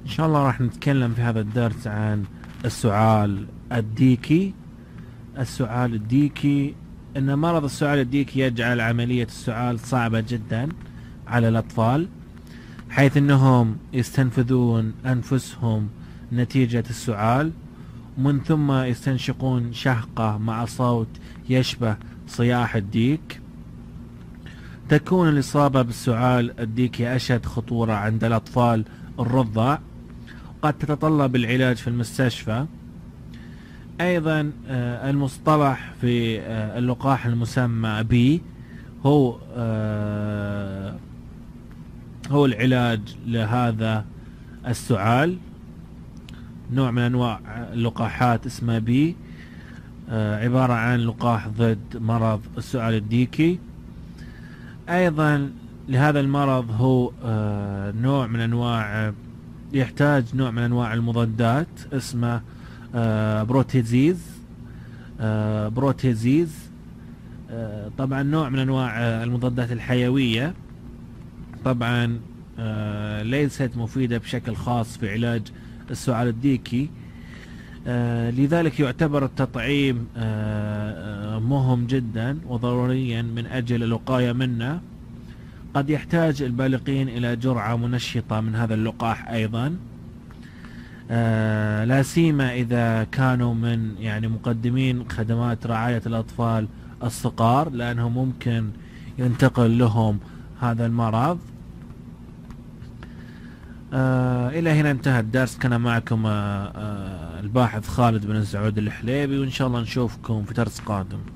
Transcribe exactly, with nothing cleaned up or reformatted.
إن شاء الله راح نتكلم في هذا الدرس عن السعال الديكي. السعال الديكي إن مرض السعال الديكي يجعل عملية السعال صعبة جدا على الأطفال، حيث أنهم يستنفذون أنفسهم نتيجة السعال، ومن ثم يستنشقون شهقة مع صوت يشبه صياح الديك. تكون الإصابة بالسعال الديكي أشد خطورة عند الأطفال الرضع، قد تتطلب العلاج في المستشفى. أيضا آه المصطلح في آه اللقاح المسمى بي هو آه هو العلاج لهذا السعال. نوع من أنواع اللقاحات اسمه بي، آه عبارة عن لقاح ضد مرض السعال الديكي. أيضا لهذا المرض هو آه نوع من أنواع يحتاج نوع من أنواع المضادات اسمه آه بروتيزيز آه بروتيزيز آه طبعا نوع من أنواع آه المضادات الحيوية، طبعا آه ليست مفيدة بشكل خاص في علاج السعال الديكي. آه لذلك يعتبر التطعيم آه مهم جدا وضروريا من أجل الوقاية منه. قد يحتاج البالغين إلى جرعة منشطة من هذا اللقاح أيضا، آه لا سيما إذا كانوا من يعني مقدمين خدمات رعاية الأطفال الصغار، لأنه ممكن ينتقل لهم هذا المرض. آه إلى هنا انتهى الدرس. كان معكم آه آه الباحث خالد بن سعود الحليبي، وإن شاء الله نشوفكم في درس قادم.